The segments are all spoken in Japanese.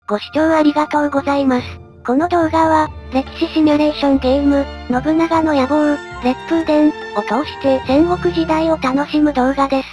ご視聴ありがとうございます。この動画は、歴史シミュレーションゲーム、信長の野望、烈風伝を通して戦国時代を楽しむ動画です。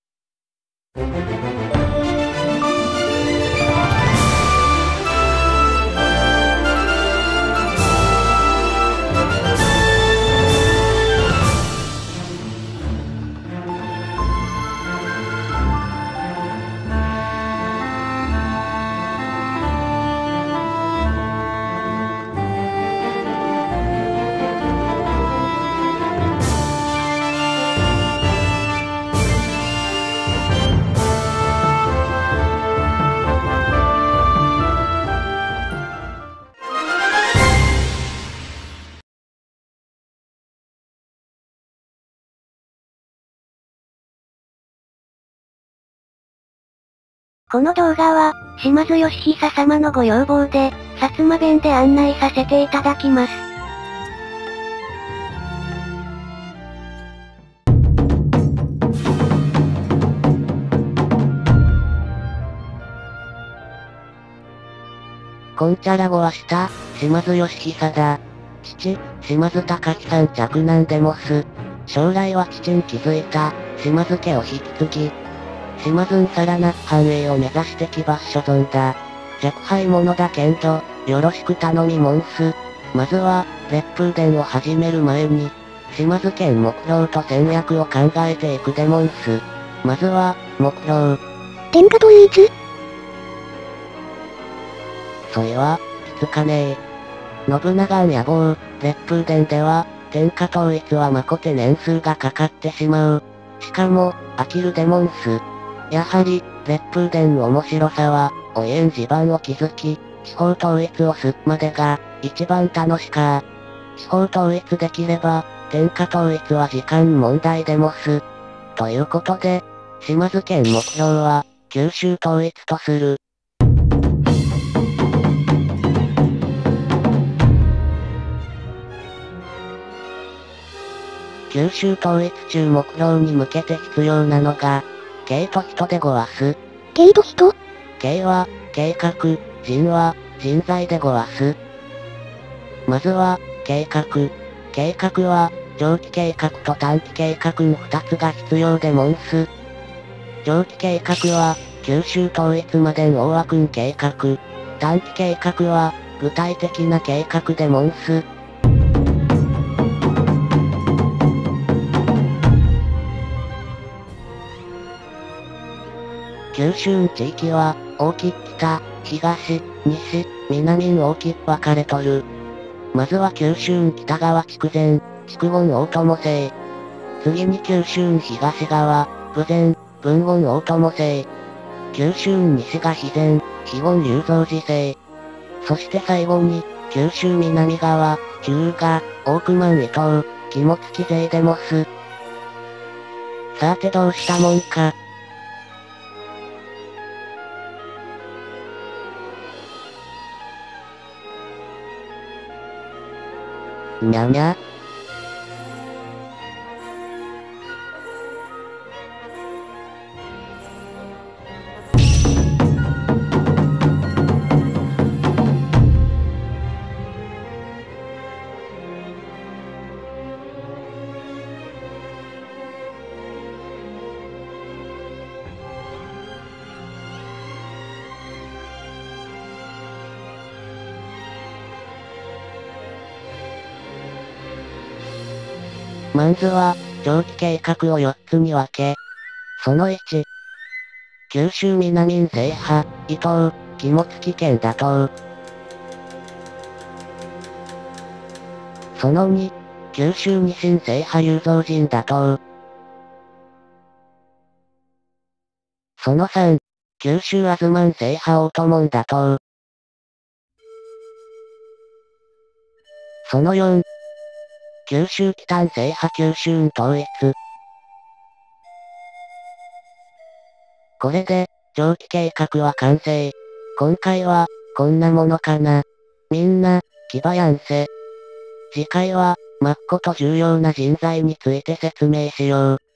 この動画は、島津義久様のご要望で、薩摩弁で案内させていただきます。 こんちゃらごはした、島津義久だ。父、島津隆樹さん嫡男でもす。将来は父に築いた、島津家を引き継ぎ、島津んさらなく繁栄を目指してきばっ所存だ。若輩者だけんど、よろしく頼みもんす。まずは、烈風伝を始める前に、島津県目標と戦略を考えていくでもんす。まずは、目標。 天下統一？ そいは、きつかねえ。信長ん野望、烈風伝では、天下統一はまこて年数がかかってしまう。しかも、飽きるでもんす。やはり、烈風伝の面白さは、お家ん地盤を築き、地方統一をすっまでが、一番楽しか。地方統一できれば、天下統一は時間問題でもす。ということで、島津県目標は、九州統一とする。九州統一中目標に向けて必要なのが、計と人でごわす。 計と人？ 計は、計画、人は、人材でごわす。まずは、計画。計画は、長期計画と短期計画の二つが必要でもんす。長期計画は、九州統一までの大枠ん計画。短期計画は、具体的な計画でもんす。九州ん地域は、大きく北、東、西、南に大きく分かれとる。まずは九州ん北側筑前、筑後大友姓。次に九州ん東側、豊前、豊後大友姓。九州ん西が肥前、肥後龍造寺姓。そして最後に、九州南側、中が、大熊伊東、肝付勢でもす。さてどうしたもんか。にゃにゃ。まずは、長期計画を4つに分け。その1。九州南ん制覇、伊東、肝付県打倒。その2。九州西ん制覇雄三人打倒。その3。九州東ん制覇大友ん打倒。その4。九州北ん制覇九州ん統一。これで、長期計画は完成。今回は、こんなものかな。みんな、気ばやんせ。次回は、まっこと重要な人材について説明しよう。